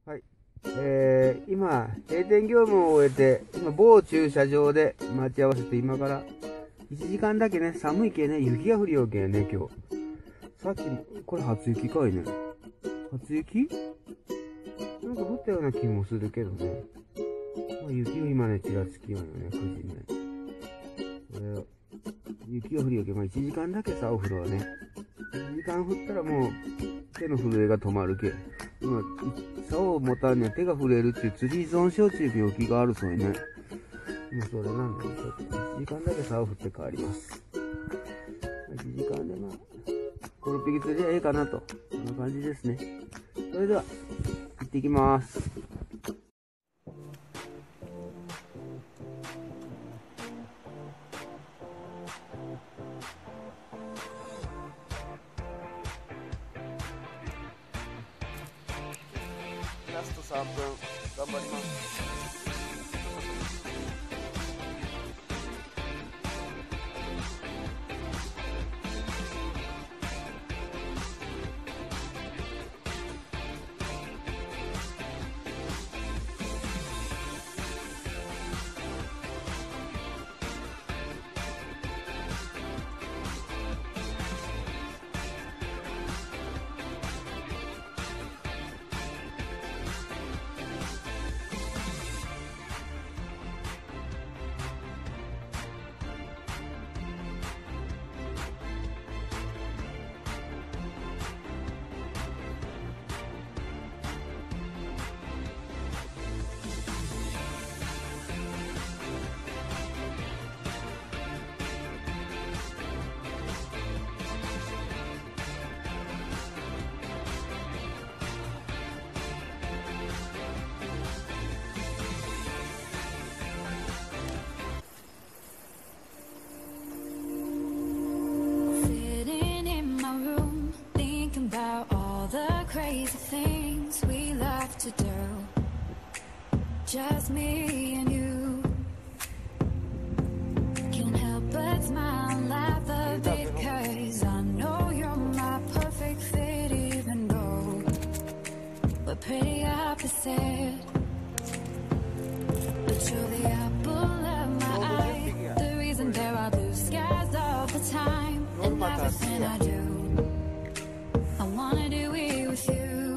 はい。今、閉店業務を終えて、今、某駐車場で待ち合わせて、今から1時間だけね、寒いけね、雪が降りようけね、今日。さっき、これ初雪かいね。初雪なんか降ったような気もするけどね。まあ、雪を今ね、ちらつきようよね、9時ね。これ、雪が降りようけ、まあ1時間だけさ、お風呂はね。1時間降ったらもう、手の震えが止まるけ。今、竿を持たんには手が震えるっていう釣り依存症っていう病気があるそうにね。今それなんで、ちょっと1時間だけ竿を振って帰ります。1時間でまあ、5、6匹釣りゃええかなと。こんな感じですね。それでは、行ってきます。ラスト3分、頑張ります。 Crazy things we love to do, just me and you. Can't help but smile and laugh a bit, 'cause I know you're my perfect fit, even though we're pretty opposite. But you're the apple of my eye, the reason there are blue skies all the time. And everything I do, I wanna do it with you.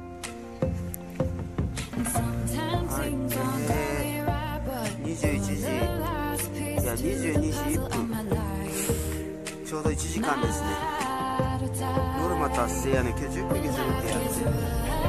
And sometimes things aren't going right, but 21時、いや22時1分、ちょうど1時間ですね。ノルマ達成やね、今日10匹するってやつ。